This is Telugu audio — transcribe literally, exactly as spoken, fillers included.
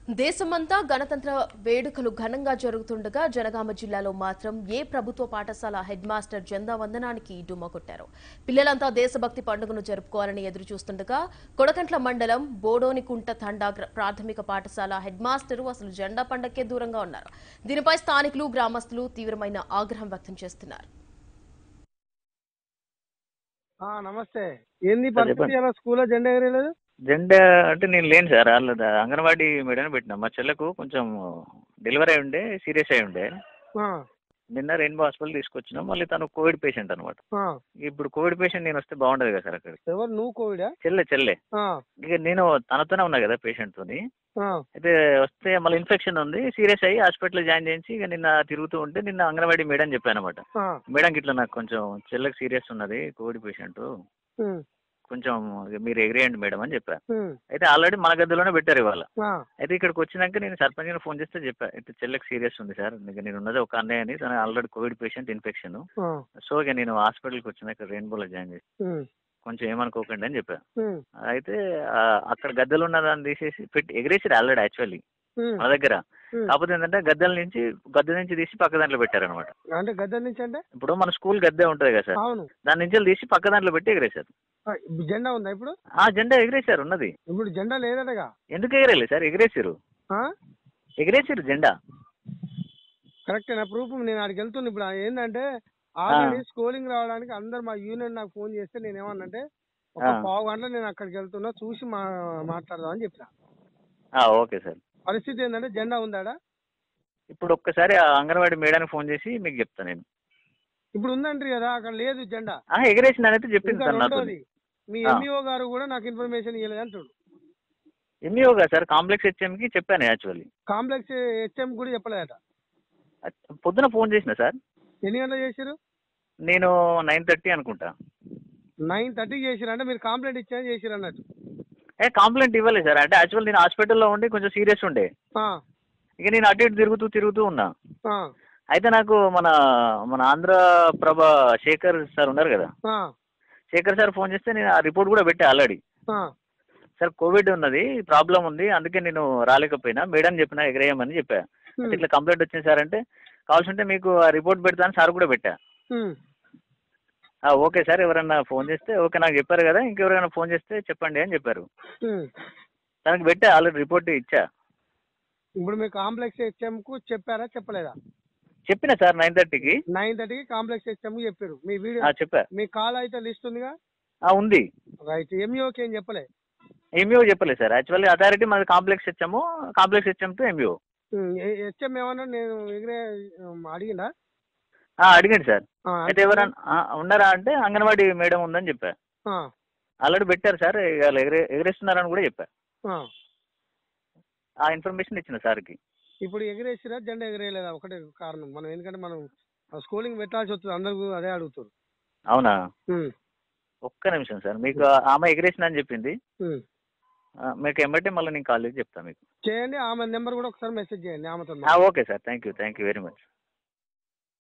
దేశమంతా గణతంత్ర వేడుకలు ఘనంగా జరుగుతుండగా జనగామ జిల్లాలో మాత్రం ఏ ప్రభుత్వ పాఠశాల హెడ్ మాస్టర్ జెండా వందనానికి డుమ్మా కొట్టారు. పిల్లలంతా దేశభక్తి పండుగను జరుపుకోవాలని ఎదురు చూస్తుండగా కొడకంట్ల మండలం బోడోనికుంట తండా ప్రాథమిక పాఠశాల హెడ్ మాస్టర్ అసలు జెండా పండగకే దూరంగా ఉన్నారు. దీనిపై స్థానికులు గ్రామస్తులు తీవ్రమైన ఆగ్రహం వ్యక్తం చేస్తున్నారు. నమస్తే. ఏంది పరిస్థితి? అలా స్కూల్లో జెండా ఎగరేయలేదు? జెండా అంటే నేను లేను సార్. వాళ్ళు అంగన్వాడీ మేడం పెట్టినా. మా చెల్లకు కొంచెం డెలివరీ అయి ఉండే, సీరియస్ అయి ఉండే. నిన్న రెయిన్బో హాస్పిటల్ తీసుకొచ్చినాం. మళ్ళీ తను కోవిడ్ పేషెంట్ అనమాట. ఇప్పుడు కోవిడ్ పేషెంట్ నేను వస్తే బాగుండదు కదా సార్ అక్కడ. ఎవరు నువ్వు? కోవిడ్? చెల్లె చెల్లె ఇక నేను తనతోనే ఉన్నా కదా పేషెంట్ తోని. అయితే వస్తే మళ్ళీ ఇన్ఫెక్షన్ ఉంది, సీరియస్ అయ్యి హాస్పిటల్ జాయిన్ చేయించి ఇక నిన్న తిరుగుతూ ఉంటే నిన్న అంగన్వాడీ మేడం చెప్పాను అనమాట. మేడం ఇట్లా నాకు కొంచెం చెల్లెకి సీరియస్ ఉన్నది, కోవిడ్ పేషెంట్, కొంచెం మీరు ఎగిరేయండి మేడం అని చెప్పా. అయితే ఆల్రెడీ మన గదిలోనే పెట్టారు ఇవాళ. అయితే ఇక్కడికి వచ్చినాక నేను సర్పంచ్ ఫోన్ చేస్తే చెప్పా, ఇట్లా చెల్లెకి సీరియస్ ఉంది సార్, నేను ఉన్నది ఒక అన్నయ్య అని, తను already covid patient, infection. So ఇక నేను హాస్పిటల్కి వచ్చిన ఇక్కడ రెయిన్బోలో జాయిన్ చేసి కొంచెం ఏమనుకోకండి అని చెప్పా. అయితే అక్కడ గద్దెలు ఉన్న దాన్ని తీసేసి పెట్టి ఎగిరేసారు ఆల్రెడీ యాక్చువల్లీ మన దగ్గర. కాకపోతే ఏంటంటే గద్దెల నుంచి గద్దె నుంచి తీసి పక్క దాంట్లో పెట్టారు అనమాట. అంటే గద్దె నుంచి అంటే ఇప్పుడు మన స్కూల్ గద్దె ఉంటది కదా సార్, దాని నుంచి తీసి పక్క దాంట్లో పెట్టి ఎగిరేశారు. జెండా ఉందా ఇప్పుడు? ఆ జెండా ఎగిరేశారు ఉన్నది. ఇప్పుడు జెండా లేదటగా. ఎందుకు ఎగిరేలేదు సార్? ఎగిరేసారు ఎగిరేసారు జెండా. కరెక్టేనా? ప్రూఫ్ నేను ఆడికి వెళ్తున్నా. ఇప్పుడు ఏంటంటే ఆల్రెడీ స్కూలింగ్ రావడానికి అందరు మా యూనియన్ నాకు ఫోన్ చేస్తే నేను ఏమన్నంటే ఒక పావు గంటలో నేను అక్కడికి వెళ్తున్నా, చూసి మా మాట్లాడదాం అని చెప్పిన. Okay sir. పరిస్థితి ఏంటంటే జెండా ఉందాడా? ఇప్పుడు ఒక్కసారి అంగన్వాడీ మేడానికి ఫోన్ చేసి మీకు చెప్తాను నేను. ఇప్పుడు ఉందంటారు కదా, అక్కడ లేదు జెండా. ఎగిరేసింది అనేది చెప్పింది సార్ నాకు. మీ ఎంఈఓ గారు కూడా నాకు ఇన్ఫర్మేషన్ ఇవ్వలేదు అంటాడు. ఎంఈఓ గారు సార్ కాంప్లెక్స్ హెచ్ఎం కి చెప్పాను యాక్చువల్లీ. కాంప్లెక్స్ హెచ్ఎం కూడా చెప్పలేదట. పొద్దున ఫోన్ చేసిన సార్. ఎన్ని గంటలు చేశారు? నేను నైన్ థర్టీ అనుకుంటా. నైన్ థర్టీకి చేసిరు అంటే మీరు కంప్లైంట్ ఇచ్చారని చేసిరు అన్నట్టు. ఏ కంప్లైంట్ ఇవ్వలేదు సార్. అంటే యాక్చువల్ నేను హాస్పిటల్లో ఉండి కొంచెం సీరియస్ ఉండే, ఇక నేను అటు ఇటు తిరుగుతూ తిరుగుతూ ఉన్నా. అయితే నాకు మన మన ఆంధ్రప్రభ శేఖర్ సార్ ఉన్నారు కదా, శేఖర్ సార్ ఫోన్ చేస్తే నేను ఆ రిపోర్ట్ కూడా పెట్టా ఆల్రెడీ. సార్ కోవిడ్ ఉన్నది, ప్రాబ్లం ఉంది, అందుకే నేను రాలేకపోయినా, మేడం చెప్పినా ఎగరేయమని చెప్పా. ఇట్లా కంప్లైంట్ వచ్చింది సార్ అంటే కావాల్సి ఉంటే మీకు ఆ రిపోర్ట్ పెడతాను సార్ కూడా పెట్టా. ఓకే సార్, ఎవరైనా ఫోన్ చేస్తే ఓకే నాకు చెప్పారు కదా, ఇంకెవరైనా ఫోన్ చేస్తే చెప్పండి అని చెప్పారు. తనకి పెట్టా ఆల్రెడీ రిపోర్ట్ ఇచ్చా. ఇప్పుడు మీ కాంప్లెక్స్ హెచ్ఎం కు చెప్పారా చెప్పలేదా? చెప్పిన సార్ నైన్ థర్టీకి నైన్ థర్టీకి కాంప్లెక్స్ హెచ్ఎం చెప్పారు. మీ వీడియో చెప్పా. మీ కాల్ అయితే లిస్ట్ ఉందిగా? ఉంది. రైట్. ఎంఈఓకి ఏం చెప్పలే? ఎంఈఓ చెప్పలేదు సార్. యాక్చువల్లీ అథారిటీ మాది complex HM, complex HM to MEO. HM ఏమన్నా నేను ఎగిరే అడిగిందా? అడిగాడు సార్. అయితే ఎవరన్నా ఉన్నారా అంటే అంగన్వాడీ మేడం ఉందని చెప్పా. ఆల్రెడీ పెట్టారు సార్, ఎగరే ఎగరేస్తున్నారని కూడా చెప్పా. ఆ ఇన్ఫర్మేషన్ ఇచ్చిన సార్కి. ఇప్పుడు ఎగిరేసిరా జెండా ఎగిరేయలేదా? ఒకటే కారణం మనం, ఎందుకంటే మనం స్కూలింగ్ పెట్టాల్సి వస్తుంది, అందరూ అదే అడుగుతారు. అవునా? ఒక్క నిమిషం సార్, మీకు ఆమె ఎగిరేసిన అని చెప్పింది, మీకు ఎమ్మటే మళ్ళీ నేను కాల్ చేసి చెప్తాను మీకు. చేయండి. ఆమె నెంబర్ కూడా ఒకసారి మెసేజ్ చేయండి ఆమెతో. Okay sir, thank you thank you very much.